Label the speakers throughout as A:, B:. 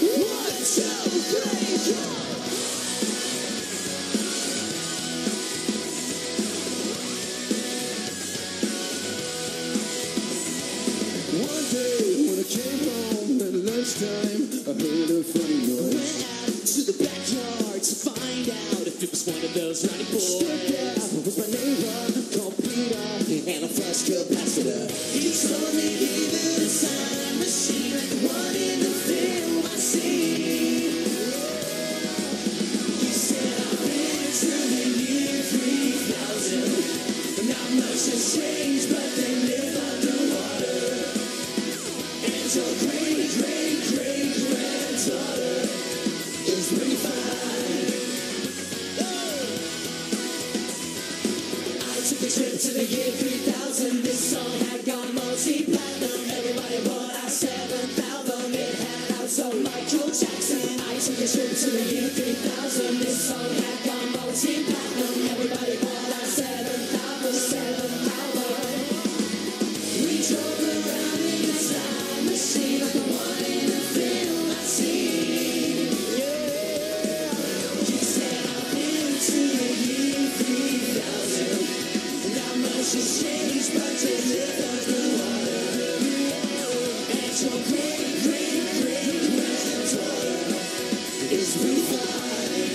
A: One day when I came home at lunchtime, I heard a funny noise.
B: Went out to the backyard to find out if it was one of those naughty boys.
A: Stepped out was my neighbor called Peter,
B: And a flash capacitor. He told me he built a time machine like the one in the film I seen. He said I've been to the year 3000. Not much has changed, but they live underwater. And your great-great-great-granddaughter is pretty fine. I took a trip to the year 3000. This song had gone multi-platinum. Everybody bought our 7th album. It had out so Michael Jackson. I took a trip to the year 3000. This song had gone multi-platinum. Everybody bought our 7th album. 7th album. We drove around in a time machine like the one in the film I seen. Yeah. He said I've been to the year 3000. Not much has changed, but they live underwater. And your great-great-great-granddaughter is pretty fine.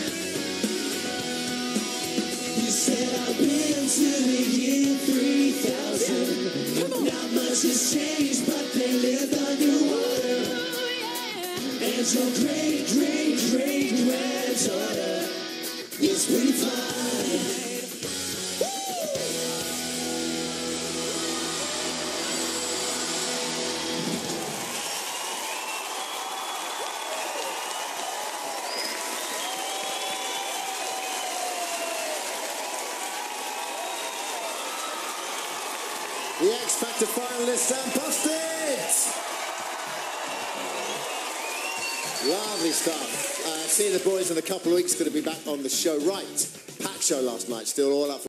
B: You said I've been to the year 3000. Not much has changed, but they lived underwater. And your great-great-great-granddaughter is pretty fine.
C: The X Factor finalists and busted! Lovely stuff. See the boys in a couple of weeks, going to be back on the show. Right, packed show last night, still all up for